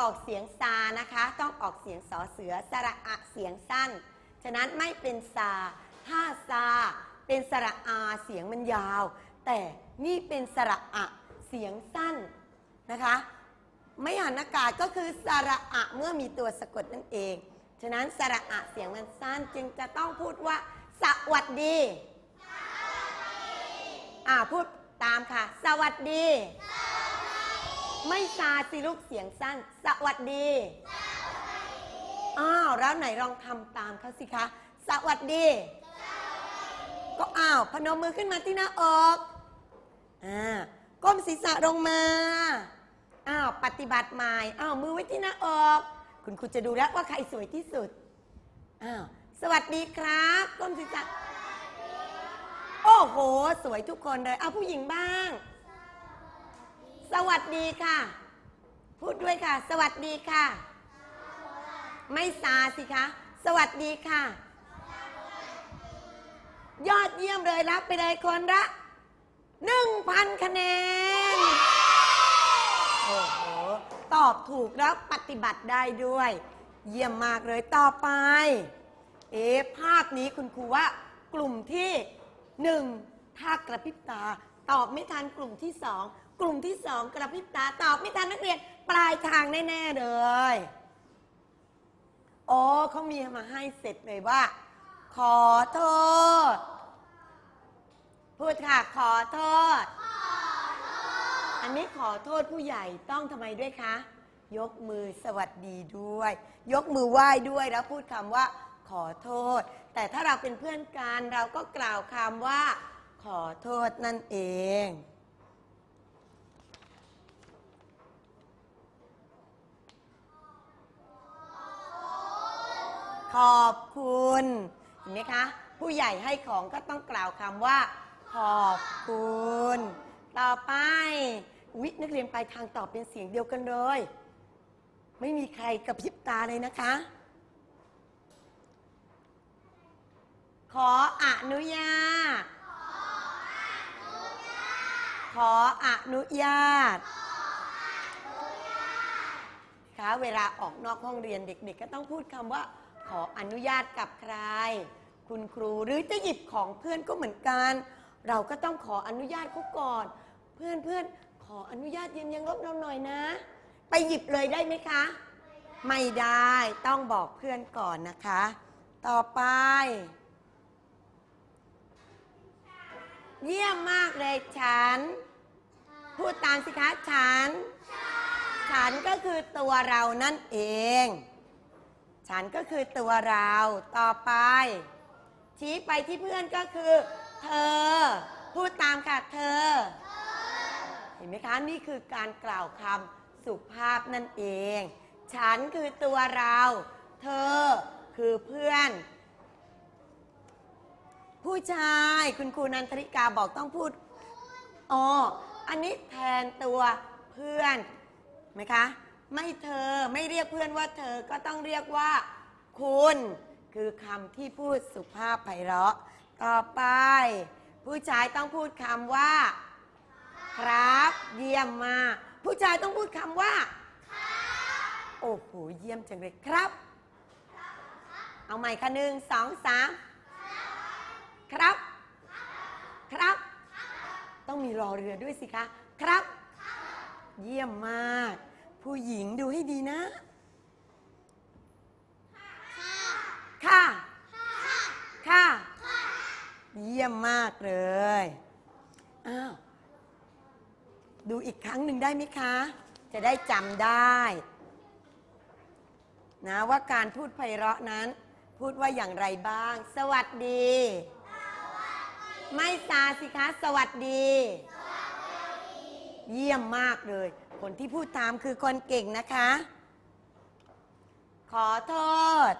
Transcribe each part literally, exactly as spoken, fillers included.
ออกเสียงซานะคะต้องออกเสียงสอเสือสระอะเสียงสั้นฉะนั้นไม่เป็นซาถ้าซาเป็นสระอาเสียงมันยาวแต่นี่เป็นสระอะเสียงสั้นนะคะไม่หันอากาศก็คือสระอะเมื่อมีตัวสะกดนั่นเองฉะนั้นสระอะเสียงมันสั้นจึงจะต้องพูดว่าสวัสดีอ่าพูดตามค่ะสวัสดีไม่ซาสิลูกเสียงสั้นสวัสดีอ้าวแล้วไหนลองทำตามเขาสิคะสวัสดีก็อ้าวพนมมือขึ้นมาที่หน้าอกอ่าก้มศีรษะลงมาอ้าวปฏิบัติใหม่อ้าวมือไว้ที่หน้าอกคุณครูจะดูแล้วว่าใครสวยที่สุดอ้าวสวัสดีครับก้มศีรษะโอ้โหสวยทุกคนเลยเอาผู้หญิงบ้างสวัสดีค่ะพูดด้วยค่ะสวัสดีค่ะไม่ซาสิคะสวัสดีค่ะยอดเยี่ยมเลยรับไปเลยคนละหนึ่งพันคะแนนโอ้โหตอบถูกแล้วปฏิบัติได้ด้วยเยี่ยมมากเลยต่อไปเอ๊ะภาพนี้คุณครูว่ากลุ่มที่หนึ่งถ้ากระพริบตาตอบไม่ทันกลุ่มที่สองกลุ่มที่สองกระพริบตาตอบไม่ทันนักเรียนปลายทางแน่ๆเลยโอ้เขามีมาให้เสร็จเลยว่าขอโทษพูดค่ะขอโทษอันนี้ขอโทษผู้ใหญ่ต้องทำไมด้วยคะยกมือสวัสดีด้วยยกมือไหว้ด้วยแล้วพูดคำว่าขอโทษแต่ถ้าเราเป็นเพื่อนกันเราก็กล่าวคำว่าขอโทษนั่นเองขอบคุณเห็นไหมคะผู้ใหญ่ให้ของก็ต้องกล่าวคำว่าขอบคุณต่อไปวินักเรียนปลายทางตอบเป็นเสียงเดียวกันเลยไม่มีใครกระพริบตาเลยนะคะขออนุญาตขออนุญาตค่ะเวลาออกนอกห้องเรียนเด็กๆก็ต้องพูดคำว่าขออนุญาตกับใครคุณครูหรือจะหยิบของเพื่อนก็เหมือนกันเราก็ต้องขออนุญาตเขาก่อนเพื่อนเพื่อนขออนุญาตเยี่ยมยังลบเราหน่อยนะไปหยิบเลยได้ไหมคะไม่ได้ต้องบอกเพื่อนก่อนนะคะต่อไปเยี่ยมมากเลยฉันพูดตามสิคะฉันฉันก็คือตัวเรานั่นเองฉันก็คือตัวเราต่อไปชี้ไปที่เพื่อนก็คือเธอพูดตามค่ะเธอเห็นไหมคะนี่คือการกล่าวคำสุภาพนั่นเองฉันคือตัวเราเธอคือเพื่อนผู้ชายคุณครูนันทริกาบอกต้องพูดอ๋ออันนี้แทนตัวเพื่อนไหมคะไม่เธอไม่เรียกเพื่อนว่าเธอก็ต้องเรียกว่าคุณคือคำที่พูดสุภาพไพเราะต่อไปผู้ชายต้องพูดคำว่าครับเยี่ยมมากผู้ชายต้องพูดคำว่าโอ้โหเยี่ยมจังเลยครับเอาใหม่ค่ะหนึ่งสองสามครับครับต้องมีรอเรือด้วยสิคะครับเยี่ยมมากผู้หญิงดูให้ดีนะค่ะค่ะเยี่ยมมากเลยอ้าวดูอีกครั้งหนึ่งได้ไหมคะจะได้จำได้นะว่าการพูดไพเราะนั้นพูดว่าอย่างไรบ้างสวัสดีไม่ซาสิคะสวัสดีเยี่ยมมากเลยคนที่พูดตามคือคนเก่งนะคะขอโทษ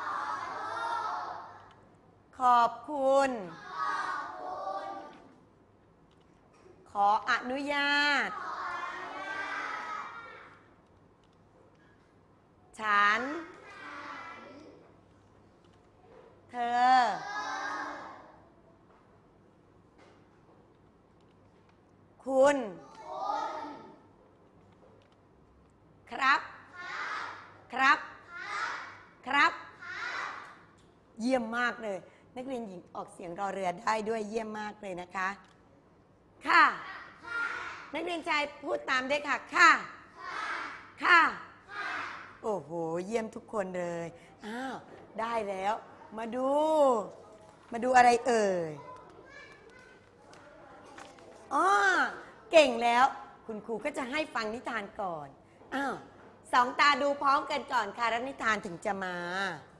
ขอบคุณขออนุญาตฉันเธอคุณครับมากเลยนักเรียนหญิงออกเสียงรอเรือได้ด้วยเยี่ยมมากเลยนะคะค่ะนักเรียนชายพูดตามด้วยค่ะค่ะค่ะโอ้โหเยี่ยมทุกคนเลยอ้าวได้แล้วมาดูมาดูอะไรเอ่ยอ๋อเก่งแล้วคุณครูก็จะให้ฟังนิทานก่อนอ้าวสองตาดูพร้อมกันก่อนค่ะแล้วนิทานถึงจะมา